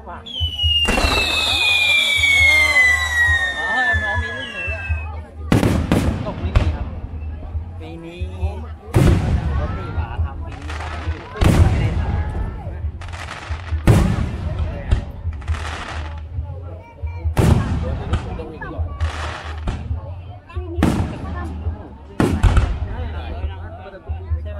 น้องมีลูกหนูแล้วตกไม่มีครับปีนี้รถตีหมาทำปีนี้ไม่ได้ทำต้องวิ่งก่อนใช่ไหม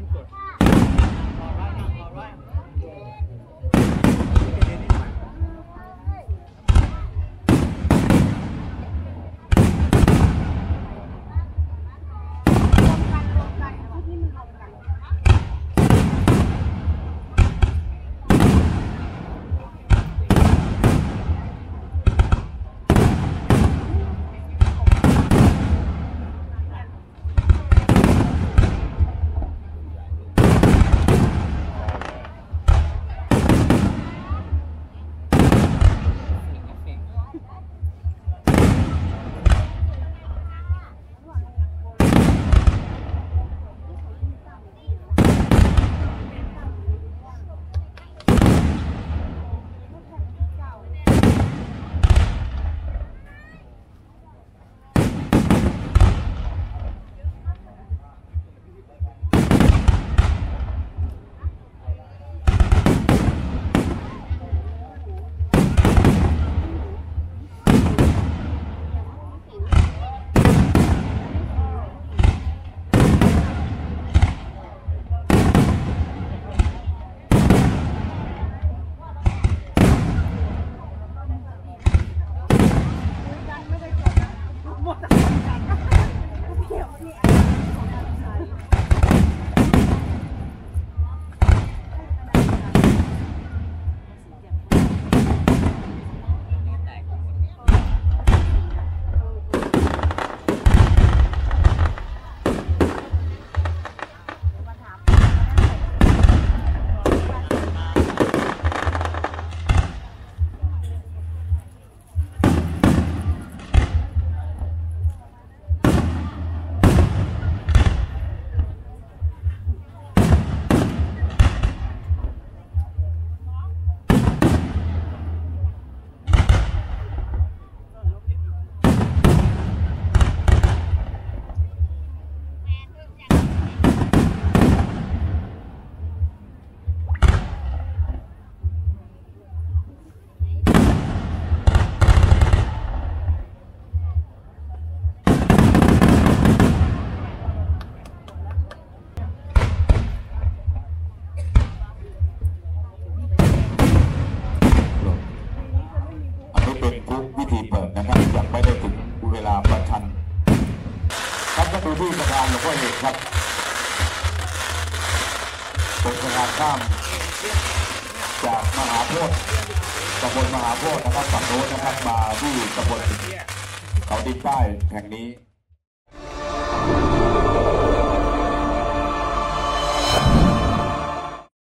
ที่ประธานหลวงพ่อเอกครับเป็นประธานข้ามจากมหาโพธิ์ตำบลมหาโพธิ์นะครับฝั่งโน้นนะครับมาที่ตำบลเขาดินใต้แห่งนี้